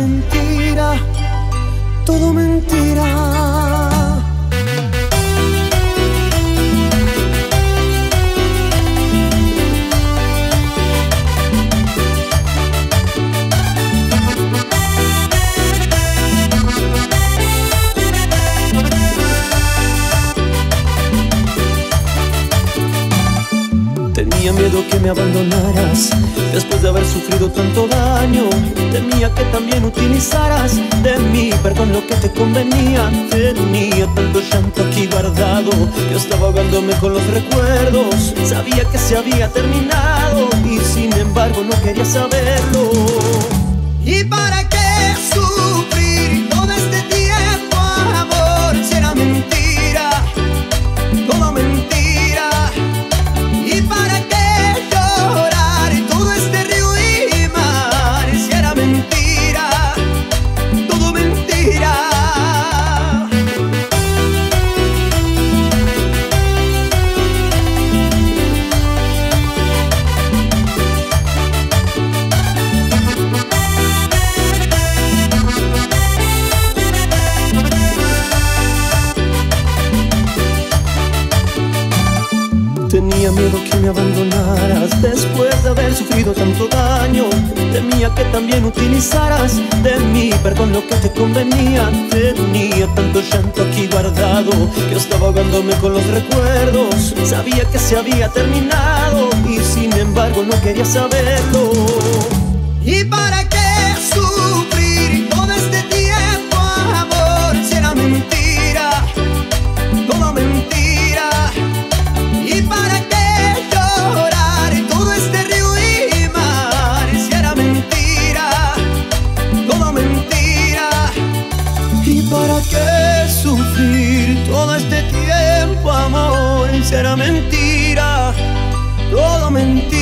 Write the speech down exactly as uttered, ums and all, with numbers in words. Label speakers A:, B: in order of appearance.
A: mentira, todo mentira.
B: Tenía miedo que me abandonaras después de haber sufrido tanto daño. Temía que también utilizaras de mí, perdón, lo que te convenía. Tenía tanto llanto aquí guardado, yo estaba ahogándome con los recuerdos. Sabía que se había terminado y sin embargo no quería saberlo.
A: ¿Y para qué sufrir todo este tiempo, amor? Si era mentira, todo mentira. ¿Y para qué llorar todo este río y mar? Si era mentira, todo mentira.
B: Tenía miedo que me abandonaras después de haber sufrido tanto daño. Temía que también utilizaras de mí, perdón, lo que te convenía. Tenía tanto llanto aquí guardado, yo estaba ahogándome con los recuerdos. Sabía que se había terminado y sin embargo no quería saberlo.
A: ¿Y para qué sufrir todo este tiempo, amor? Si era mentira, todo mentira. ¿Y para qué llorar todo este río y mar? Si era mentira, todo mentira. ¿Y para qué sufrir todo este tiempo, amor? Si era mentira, todo mentira.